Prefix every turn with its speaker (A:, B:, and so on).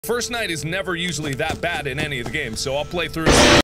A: First night is never usually that bad in any of the games, so I'll play through